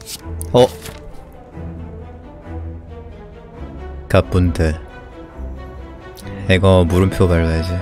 어? 가뿐데 이거 물음표 밟아야지.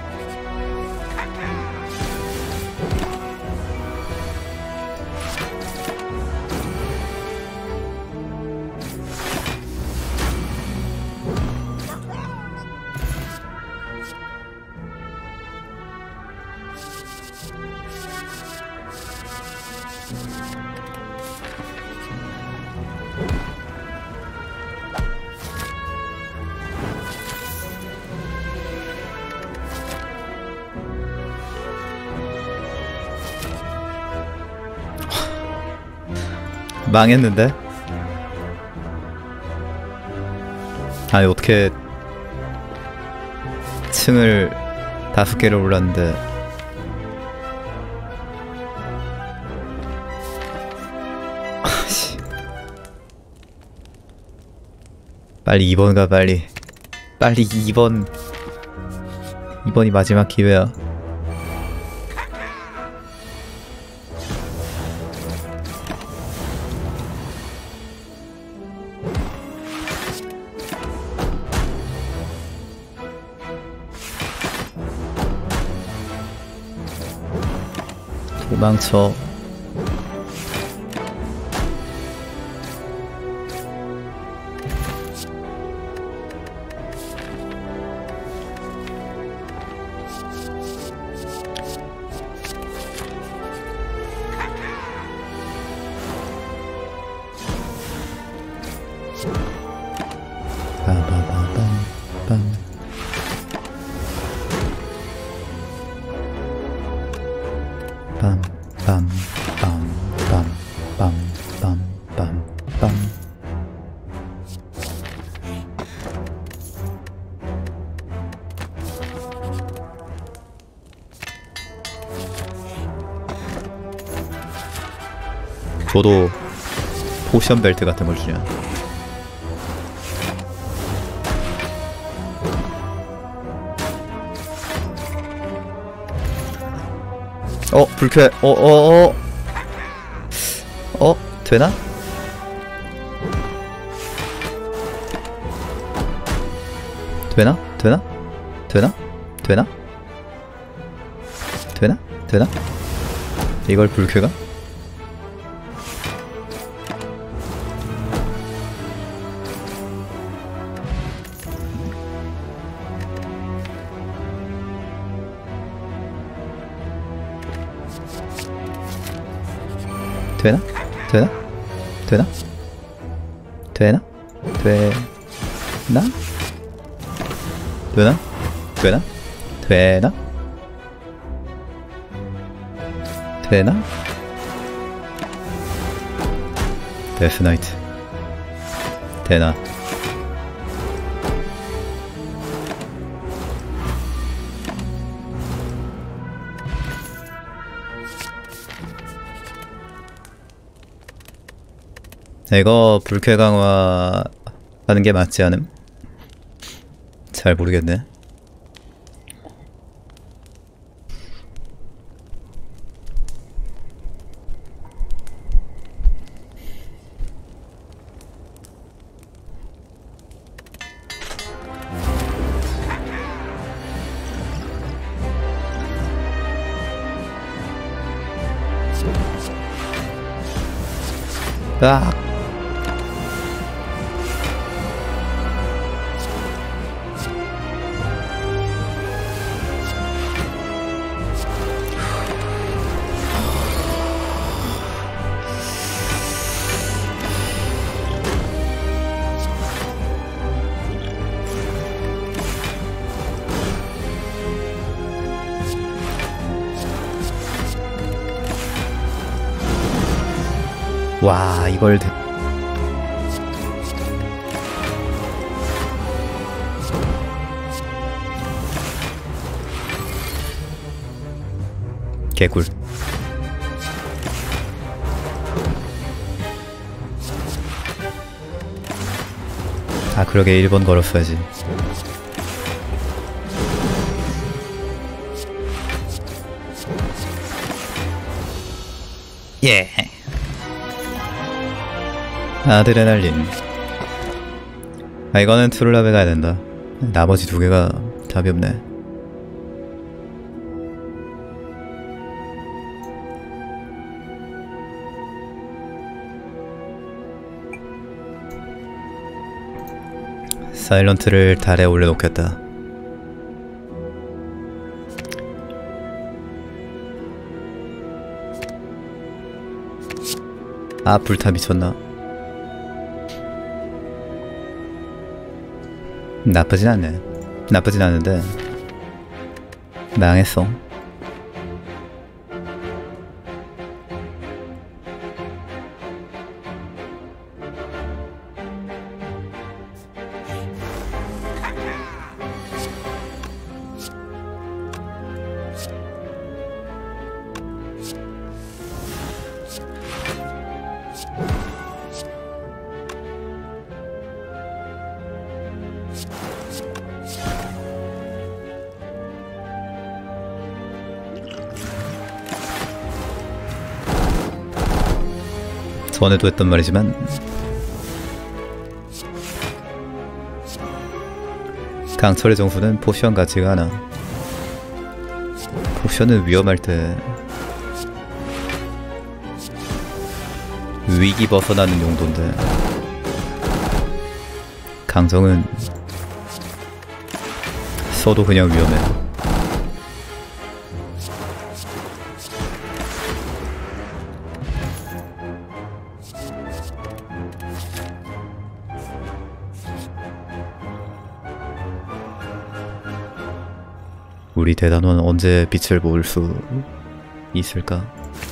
망했는데? 아니 어떻게 층을 5개를 올랐는데 빨리 2번 가. 빨리 2번. 2번이 마지막 기회야. 도망쳐. 빠바바밤밤. 빰빰빰빰빰빰빰빰. 저도 포션 벨트 같은 걸 주냐. 불쾌. 되나? 되나? 되나? 되나? 되나? 되나? 되나? 이걸 불쾌가? 되나? 되나? 되나? 되나? 되나? 되나? 되나? 되나? 되나? 데스나이트. 되나? 이거 불쾌 강화 하는 게 맞지 않음? 잘 모르겠네. 아! 와, 이걸 개꿀. 아, 그러게 1번 걸었어야지. 예. 아드레날린. 아, 이거는 트룰라베 가야 된다. 나머지 두 개가 답이 없네. 사일런트를 달에 올려놓겠다. 아, 불타 미쳤나? 나쁘진 않네. 나쁘진 않은데 망했어. 전에도 했던 말이지만 강철의 정수는 포션 같지가 않아. 포션은 위험할 때 위기 벗어나는 용도인데, 강정은 써도 그냥 위험해. 우리 대단원 언제 빛을 볼 수 있을까?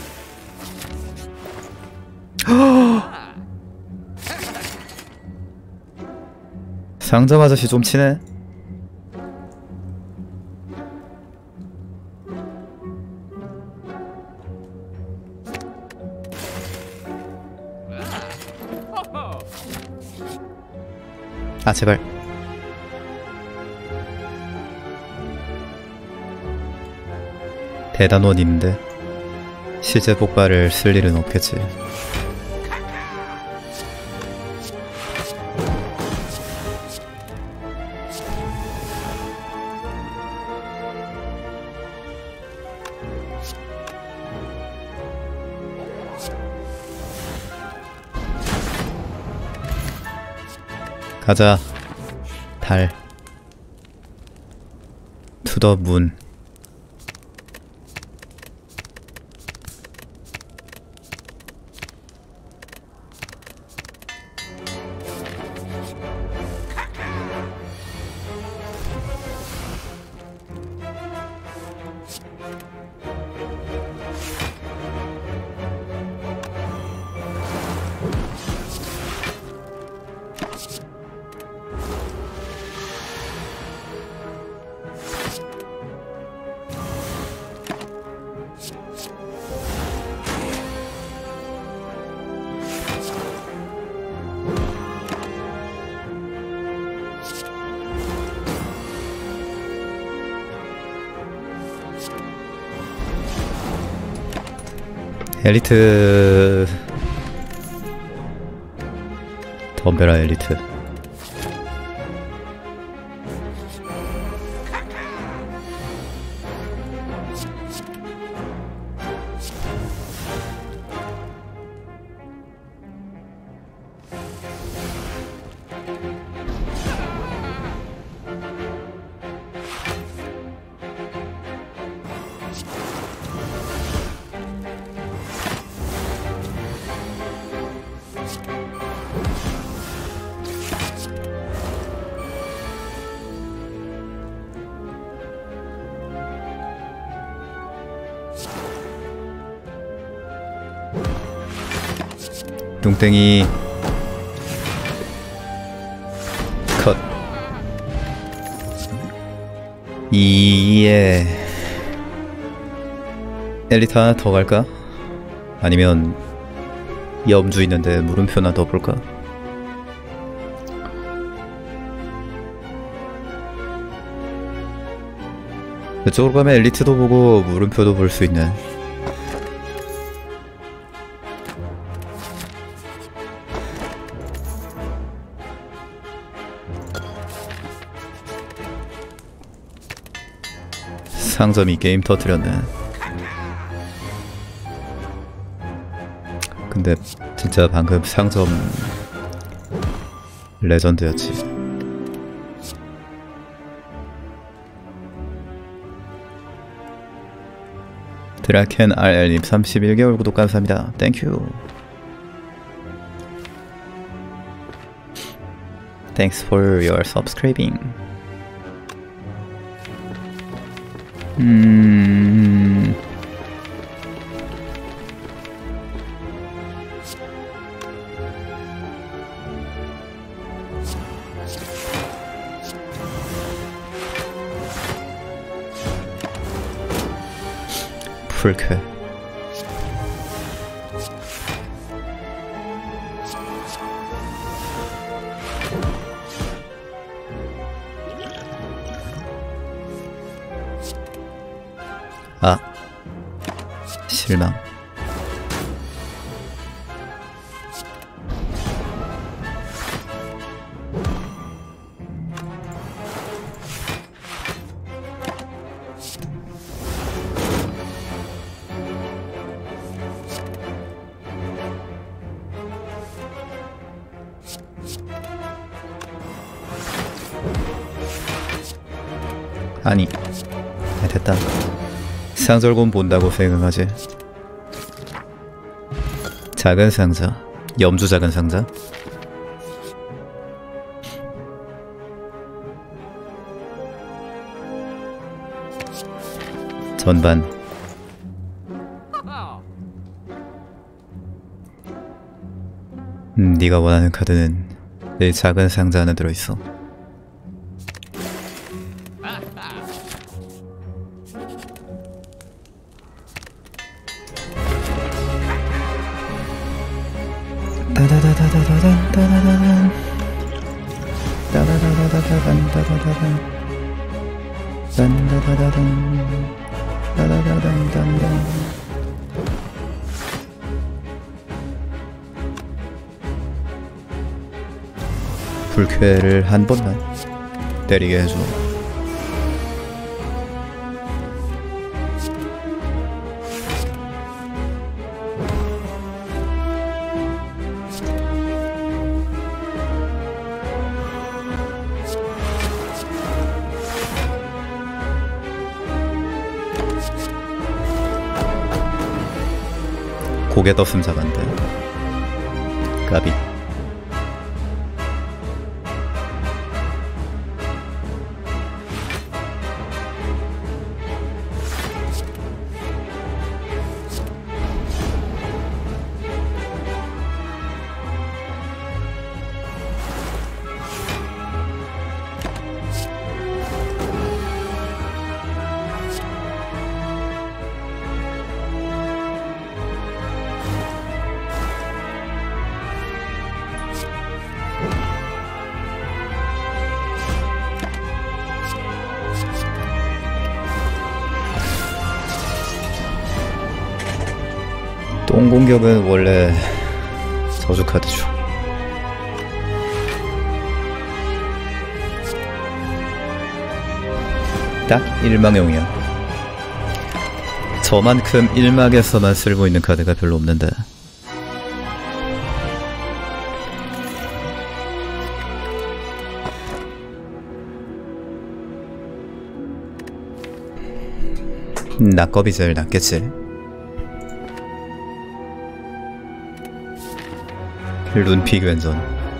상점 아저씨 좀 치네? 아, 제발. 대단원인데 실제 폭발을 쓸 일은 없겠지. 가자. 달. 투 더 문. 엘리트. 덤벼라 엘리트. 뚱땡이 컷. 이에 엘리트 하나 더 갈까? 아니면 염주 있는데 물음표나 더 볼까? 이쪽으로 가면 엘리트도 보고 물음표도 볼 수 있네. 상점이 게임 터뜨렸네. 근데 진짜 방금 상점 레전드였지. 드라켄 RL님 31개월 구독 감사합니다. 땡큐. Thanks for your subscribing. 풀쾌. 아, 실망. 아니, 됐다. 상절곤 본다고 생각하지. 작은 상자, 염주 작은 상자. 전반. 네가 원하는 카드는 내 작은 상자 안에 들어있어. 따다다다다단 따다다단 따다다다다단 따다다단 딴다다다단 따다다단 딴단. 불쾌를 한 번만 때리게 해줘. 고개 떴음 잡았는데 까비. 똥공격은 원래 저주 카드죠. 딱 1망용이야. 저만큼 1막에서만 쓸고 있는 카드가 별로 없는데. 낙겁이 제일 낫겠지. 룬픽 왼전.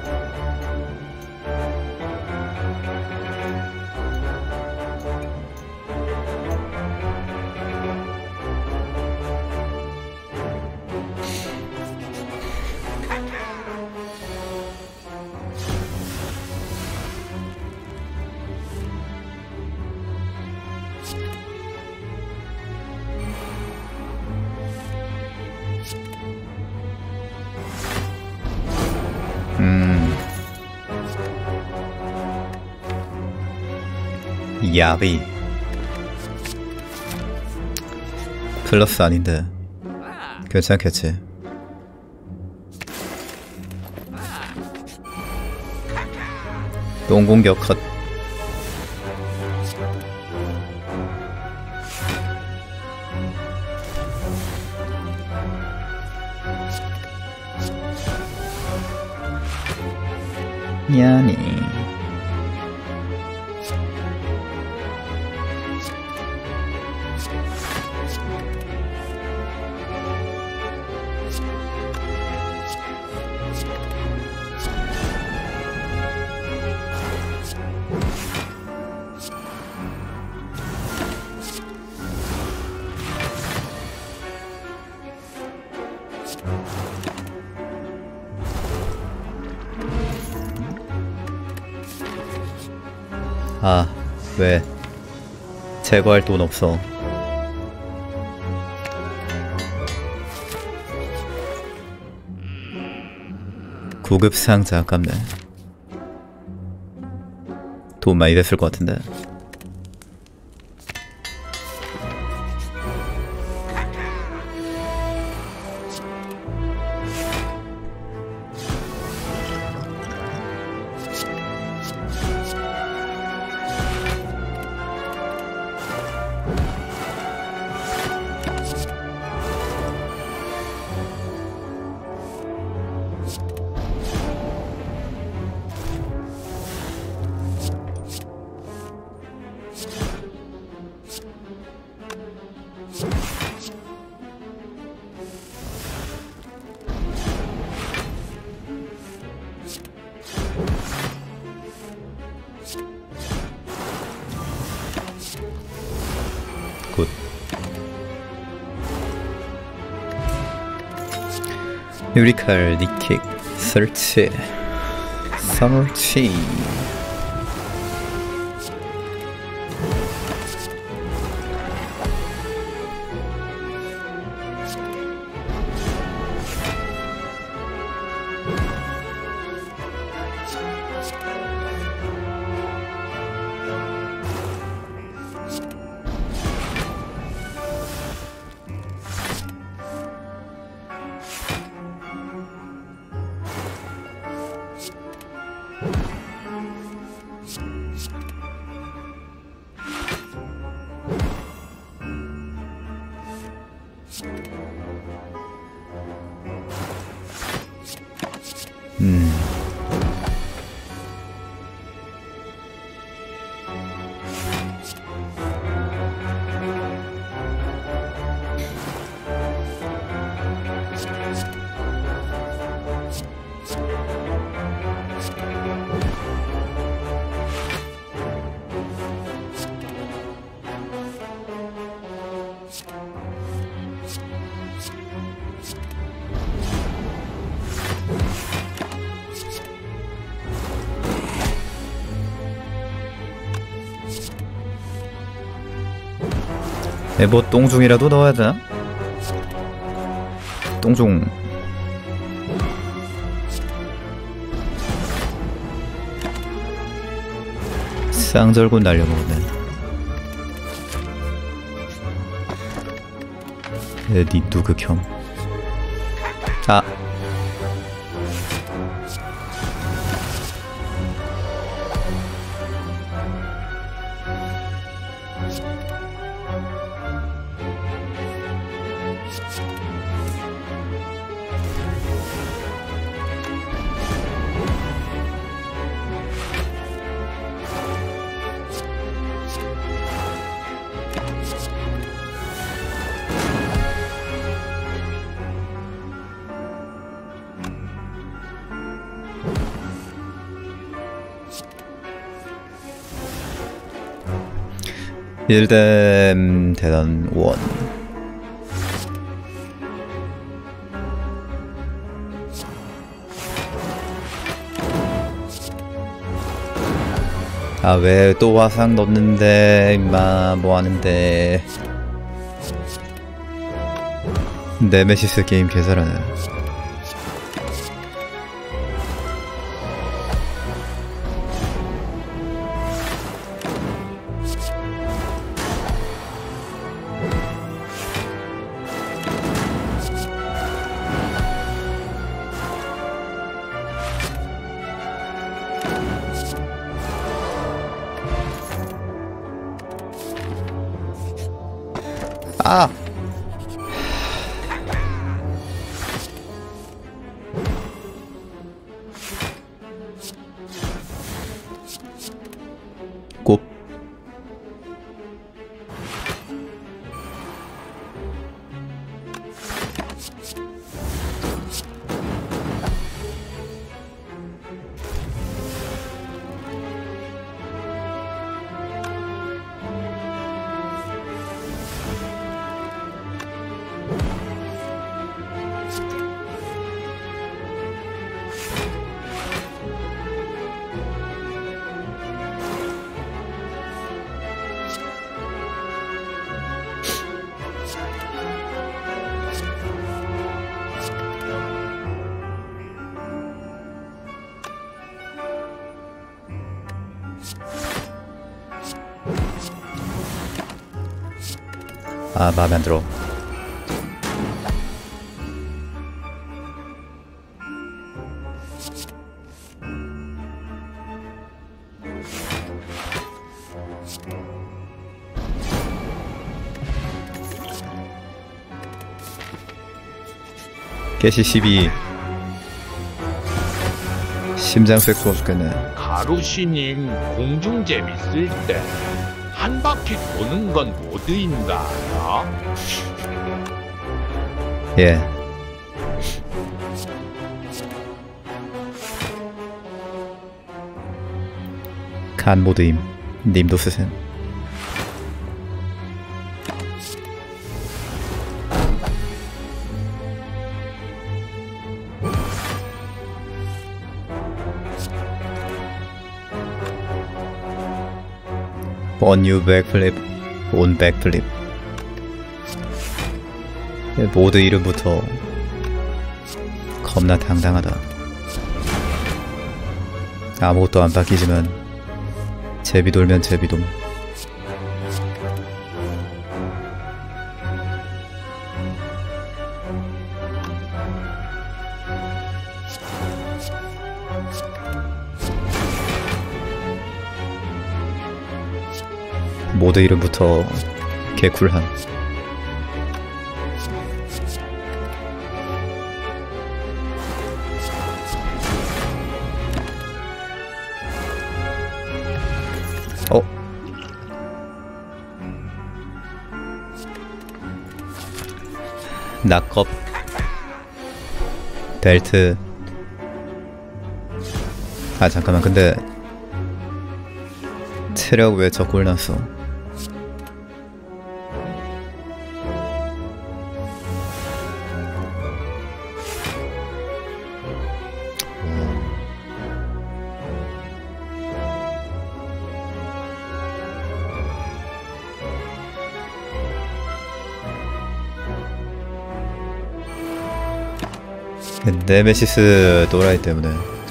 야비. 플러스 아닌데 괜찮겠지. 똥공격 컷. 야니. 아, 왜 제거할 돈 없어. 구급 상자 아깝네. 돈 많이 됐을 것 같은데. 굿. 유리칼, 니킥, 설치, 서멀치. 뭐 똥중이라도 넣어야 되나? 똥중. 쌍절곤 날려먹네. 니도 극혐. 아. 일댐 대단 원. 아, 왜 또 화상 넣는데 임마. 뭐하는데. 네메시스 게임 개잘하네. 아! 아, 마음에 안 들어. 개시 12. 심장 섹스워 죽겠네. 가루시님 공중 재밌을 때 한 바퀴 도는 건 모드인가 알아? 예. 간 모드임. 님도 쓰셈. On you backflip, on backflip. 모드 이름부터 겁나 당당하다. 아무것도 안 바뀌지만 제비 돌면 제비돔. 모드 이름부터 개쿨함. 낙겁 벨트. 아 잠깐만, 근데 체력 왜 저 꼴 났어? 네메시스 노라이 때문에.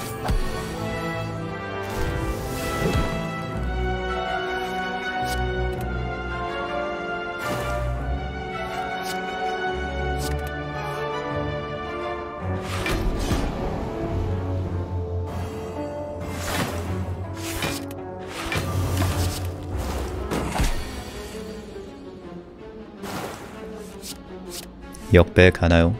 역배 가나요?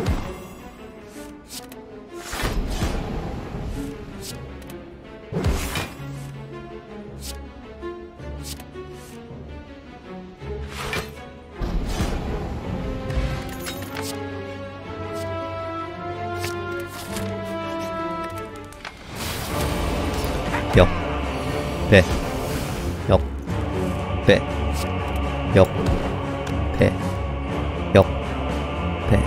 역, 배, 역, 배, 역, 배, 역, 배.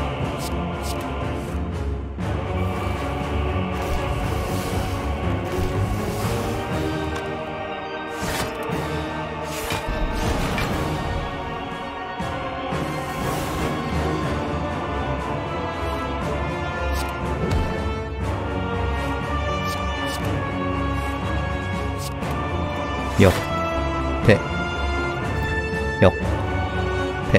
역, 배, 역, 배.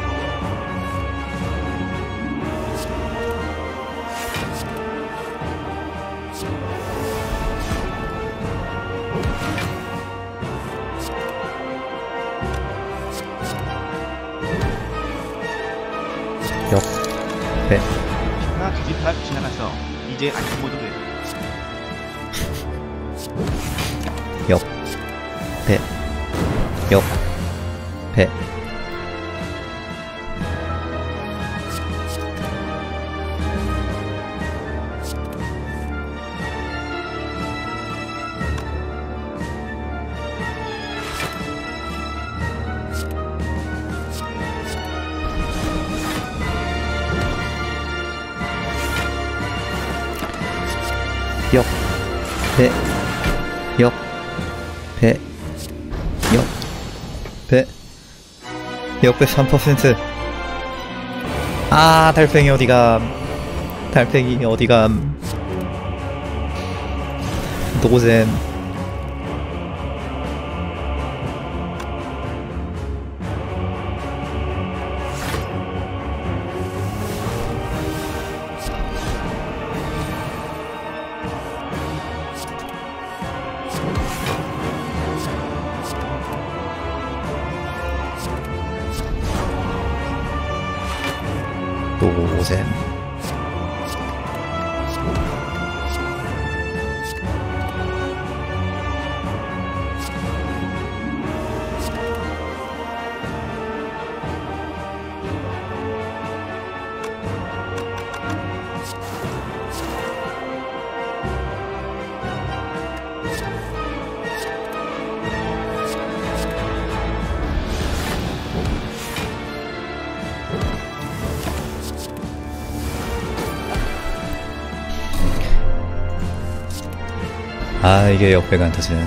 역, 배. 나 두지파 지나가서 이제 안전 모드 돼. 역, 배, 역, 배. 역, 배, 역, 배, 역, 배, 역배 3%. 아, 달팽이 어디감? 달팽이 어디감? 노잼. 아, 이게 역배가 안 터지네.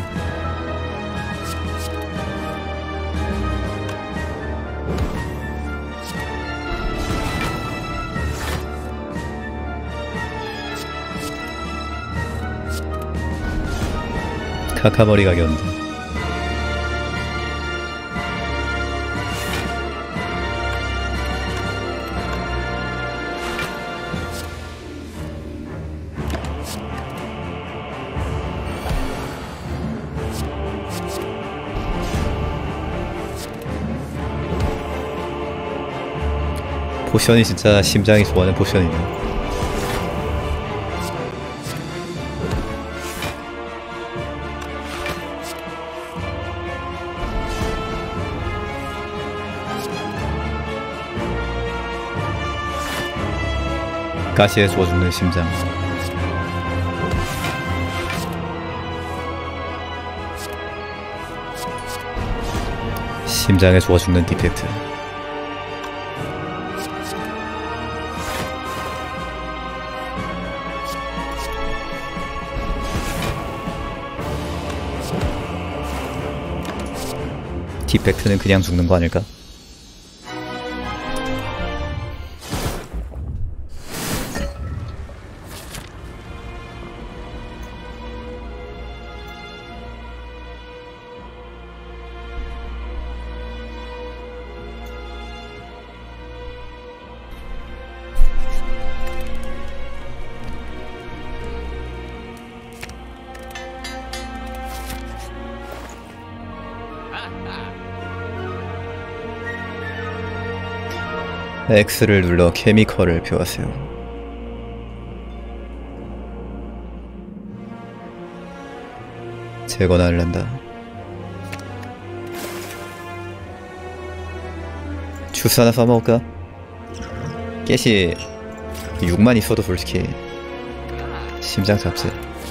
카카머리 가게였는데. 포션이 진짜 심장이 좋아하는 포션이네. 가시에 죽어 죽는 심장. 심장에 죽어 죽는 디펙트. 디펙트는 그냥 죽는 거 아닐까? X를 눌러 케미컬을 표하세요. 재건을 한다. 주스 하나 써먹을까? 깨시 6만 있어도 솔직히 심장 잡지.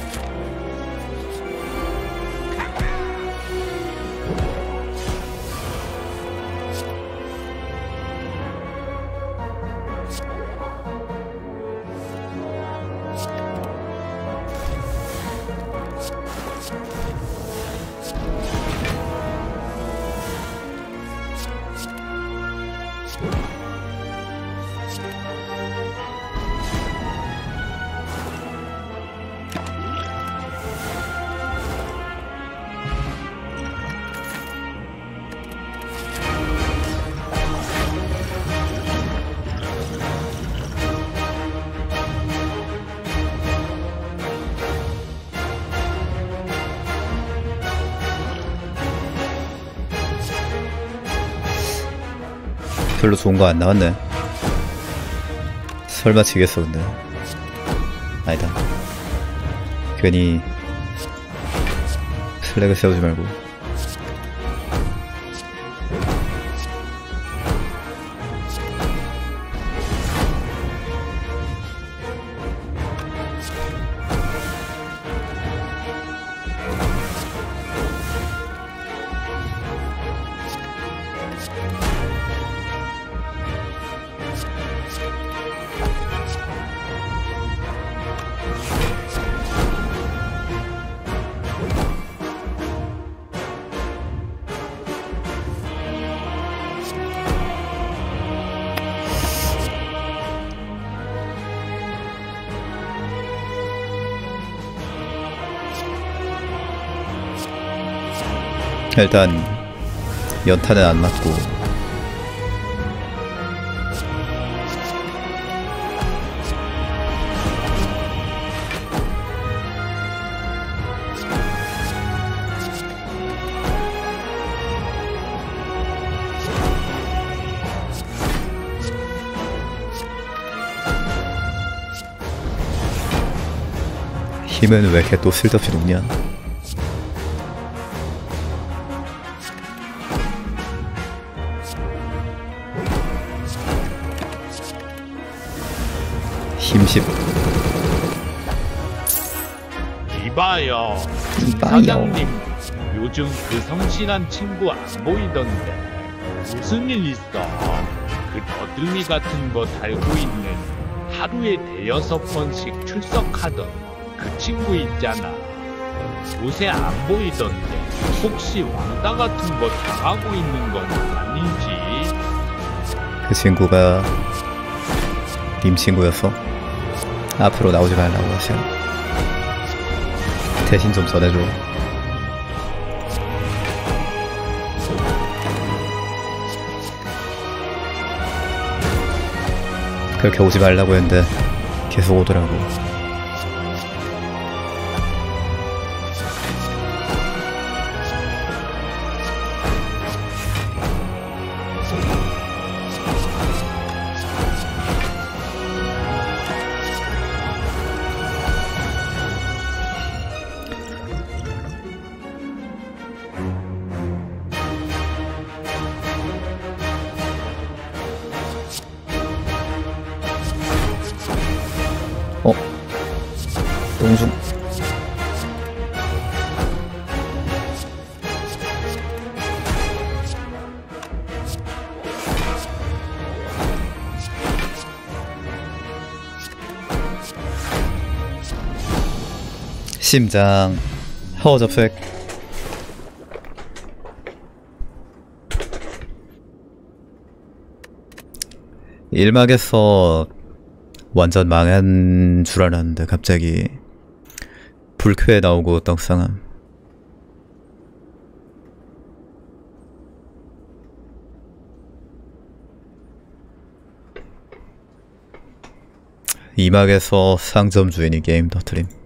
별로 좋은 거 안 나왔네. 설마 지겠어 근데. 아니다. 괜히 슬랙을 세우지 말고. 일단 연타는 안 맞고 힘은 왜 이렇게 또 쓸데없이 높냐? 힘10. 이봐요. 사장님, 요즘 그 성실한 친구 안 보이던데 무슨 일 있어? 그 너들미 같은 거 달고 있는 하루에 5-6번씩 출석하던 그 친구 있잖아. 요새 안 보이던데 혹시 왕따 같은 거 당하고 있는 건 아닌지? 그 친구가 님 친구였어? 앞으로 나오지 말라고 하셔. 대신 좀 전해줘. 그렇게 오지 말라고 했는데 계속 오더라고. 똥중. 심장 허접색. 일막에서 완전 망한 줄 알았는데 갑자기 불쾌해 나오고 떡상함. 이막에서 상점 주인이 게임 터트림.